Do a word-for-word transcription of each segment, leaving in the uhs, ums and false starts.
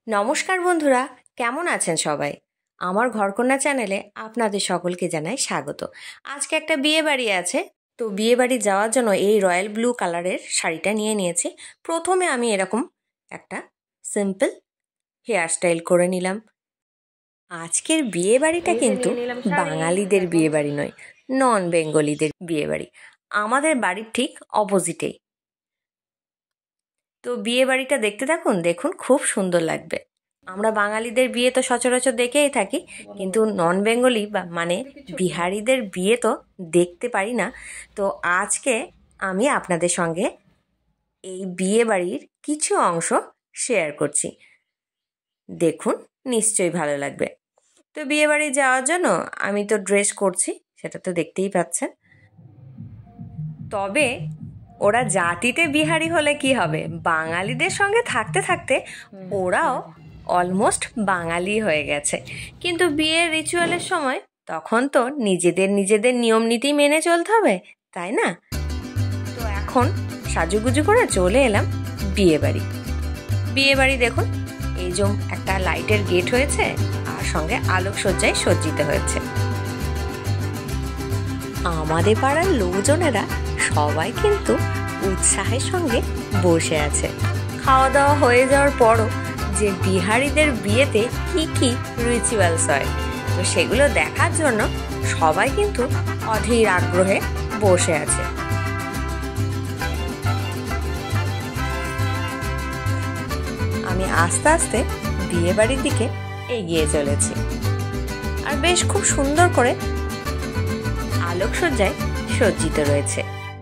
নমস্কার বন্ধুরা, কেমন আছেন সবাই? আমার ঘরকন্যা চ্যানেলে আপনাদের সকলকে জানাই স্বাগত। আজকে একটা বিয়ে বাড়ি আছে, তো বিয়ে বাড়ি যাওয়ার জন্য এই রয়্যাল ব্লু কালারের শাড়িটা নিয়ে নিয়েছি। প্রথমে আমি এরকম একটা সিম্পল হেয়ার স্টাইল করে নিলাম। আজকের বিয়ে বাড়িটা কিন্তু বাঙালিদের বিয়ে বাড়ি নয়, নন বেঙ্গলিদের বিয়ে বাড়ি। আমাদের বাড়ির ঠিক অপোজিটেই। তো বিয়ে বাড়িটা দেখতে থাকুন, দেখুন খুব সুন্দর লাগবে। আমরা বাঙালিদের বিয়ে তো সচরাচর দেখেই থাকি, কিন্তু নন বেঙ্গলি বা মানে বিহারিদের বিয়ে তো দেখতে পারি না। তো আজকে আমি আপনাদের সঙ্গে এই বিয়ে বাড়ির কিছু অংশ শেয়ার করছি, দেখুন নিশ্চয়ই ভালো লাগবে। তো বিয়ে বাড়ি যাওয়ার জন্য আমি তো ড্রেস করছি, সেটা তো দেখতেই পাচ্ছেন। তবে ওরা জাতিতে বিহারি হলে কি হবে, বাঙালিদের সঙ্গে থাকতে থাকতে ওরাও অলমোস্ট বাঙালি হয়ে গেছে। কিন্তু বিয়ের রিচুয়ালের সময় তখন তো নিজেদের নিজেদের নিয়ম নীতি মেনে চলতে হবে, তাই না? তো এখন সাজুগুজু করে চলে এলাম বিয়ে বাড়ি। বিয়ে বাড়ি দেখুন, এই যে একটা লাইটের গেট হয়েছে আর সঙ্গে আলোকসজ্জায় সজ্জিত হয়েছে। আমাদের পাড়ার লোকজনেরা সবাই কিন্তু উৎসাহের সঙ্গে বসে আছে। খাওয়া দাওয়া হয়ে যাওয়ার পরও যে বিহারিদের বিয়েতে কি কি রিচুয়ালস হয়, তো সেগুলো দেখার জন্য সবাই কিন্তু অধীর আগ্রহে বসে আছে। আমি আস্তে আস্তে বিয়ে বাড়ির দিকে এগিয়ে চলেছি, আর বেশ খুব সুন্দর করে আলোকসজ্জায় সজ্জিত রয়েছে।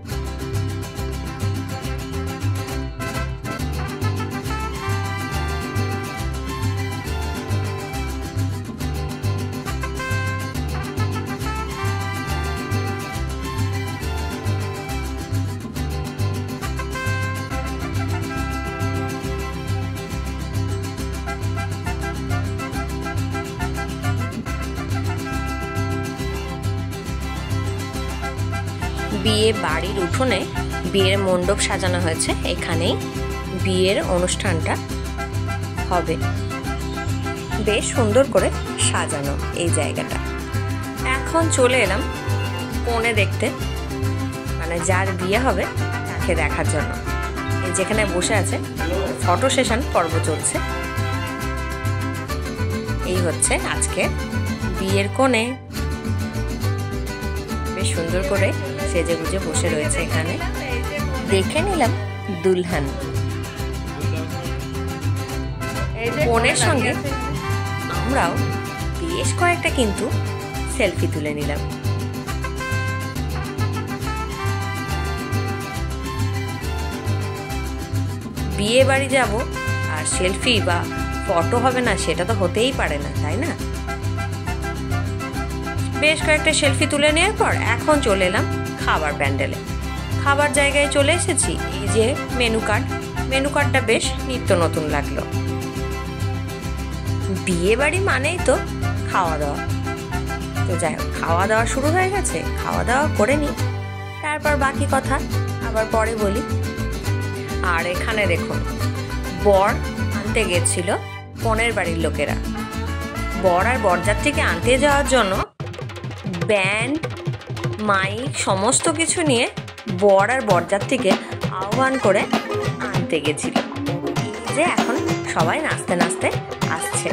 বিয়ে বাড়ির উঠোনে বিয়ের মণ্ডপ সাজানো হয়েছে, এখানেই বিয়ের অনুষ্ঠানটা হবে। বেশ সুন্দর করে সাজানো এই জায়গাটা। এখন চলে এলাম কনে দেখতে, মানে যার বিয়ে হবে তাকে দেখার জন্য। এই যেখানে বসে আছে ফটো সেশন পর্ব চলছে। এই হচ্ছে আজকে বিয়ের কনে, বেশ সুন্দর করে সেজে গুজে বসে রয়েছে এখানে। দেখে নিলাম দুলহান। বোনের সঙ্গে আমরাও বেশ কয়েকটা কিন্তু সেলফি তুলে নিলাম। বিয়ে বাড়ি যাব আর সেলফি বা ফটো হবে না, সেটা তো হতেই পারে না, তাই না? বেশ কয়েকটা সেলফি তুলে নেওয়ার পর এখন চলে এলাম খাবার প্যান্ডেলে। খাবার জায়গায় চলে এসেছি। এই যে মেনু কার্ড, মেনু কার্ডটা বেশ নিত্য নতুন লাগলো। বিয়ে বাড়ি মানেই তো খাওয়া দাওয়া। তো যাই হোক, খাওয়া দাওয়া শুরু হয়ে গেছে, খাওয়া দাওয়া করে নিই, তারপর বাকি কথা আবার পরে বলি। আর এখানে দেখুন, বর আনতে গেছিল কনের বাড়ির লোকেরা। বর আর বরযাত্রীকে আনতে যাওয়ার জন্য ব্যান্ড মাইক সমস্ত কিছু নিয়ে বর আর বরযাত্রীকে আহ্বান করে আনতে গেছিল। এই যে এখন সবাই নাচতে নাচতে আসছে।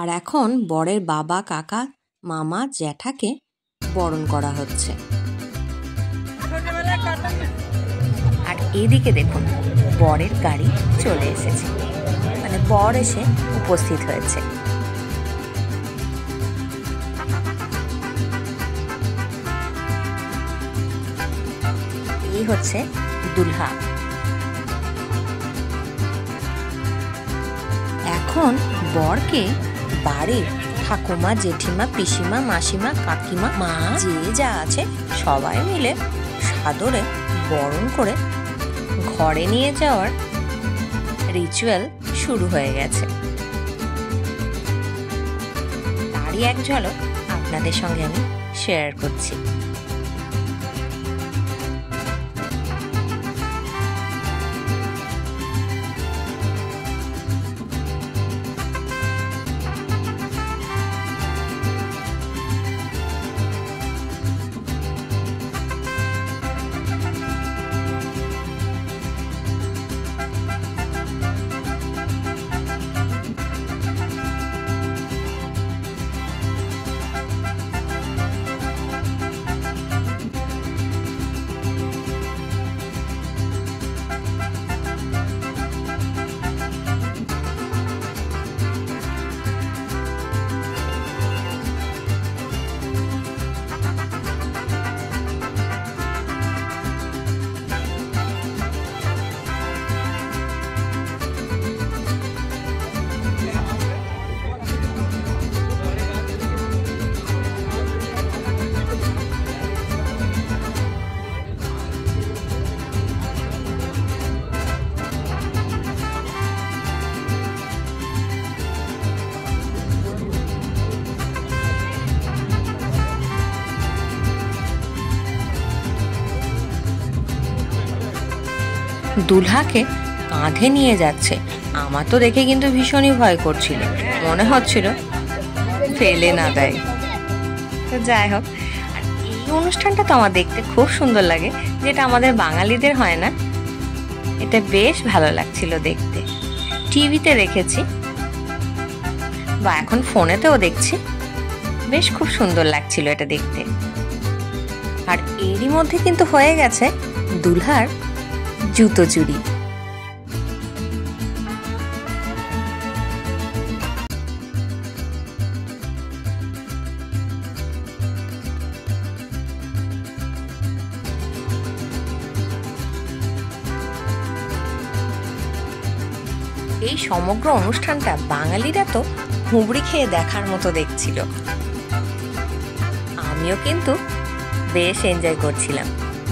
আর এখন বরের বাবা, কাকা, মামা, জ্যাঠাকে বরণ করা হচ্ছে। আর এদিকে দেখুন বরের গাড়ি চলে এসেছে, মানে বর এসে উপস্থিত হয়েছে। এই হচ্ছে দুলহা। এখন বরকে বাড়ির ঠাকুমা, জেঠিমা, পিসিমা, মাসিমা, কাকিমা, মা যে যা আছে সবাই মিলে সাদরে বরণ করে ঘরে নিয়ে যাওয়ার রিচুয়াল শুরু হয়ে গেছে। তারই এক ঝলক আপনাদের সঙ্গে আমি শেয়ার করছি। দুলহাকে কাঁধে নিয়ে যাচ্ছে। আমার তো দেখে কিন্তু ভীষণই ভয় করছিল, মনে হচ্ছিল ফেলে না দেয়। তো যাই হোক, আর এই অনুষ্ঠানটা তো আমার দেখতে খুব সুন্দর লাগে, যেটা আমাদের বাঙালিদের হয় না। এটা বেশ ভালো লাগছিল দেখতে। টিভিতে দেখেছি বা এখন ফোনেতেও দেখছি, বেশ খুব সুন্দর লাগছিল এটা দেখতে। আর এরই মধ্যে কিন্তু হয়ে গেছে দুলহার জুতো চুরি। এই সমগ্র অনুষ্ঠানটা বাঙালিরা তো হুবড়ি খেয়ে দেখার মতো দেখছিল। আমিও কিন্তু বেশ এনজয় করছিলাম।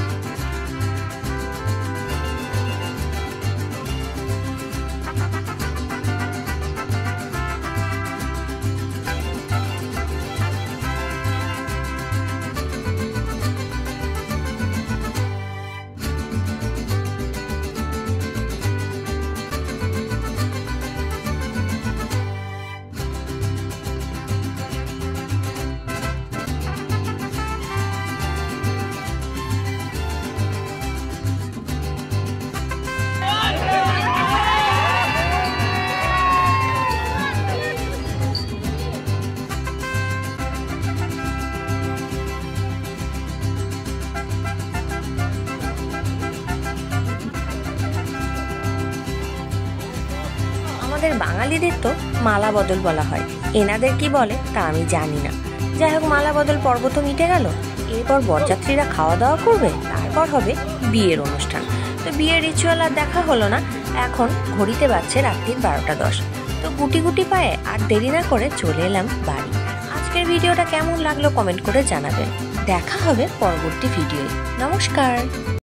আমাদের বাঙালিদের তো মালা বদল বলা হয়, এনাদের কি বলে তা আমি জানি না। যাই হোক, মালা বদল পর্ব তো মিটে গেল। এরপর বরযাত্রীরা খাওয়া দাওয়া করবে, তারপর হবে বিয়ের অনুষ্ঠান। তো বিয়ের রিচুয়াল আর দেখা হলো না। এখন ঘড়িতে বাজছে রাত্রির বারোটা দশ। তো গুটি গুটি পায়ে আর দেরি না করে চলে এলাম বাড়ি। আজকের ভিডিওটা কেমন লাগলো কমেন্ট করে জানাবেন। দেখা হবে পরবর্তী ভিডিওয়ে। নমস্কার।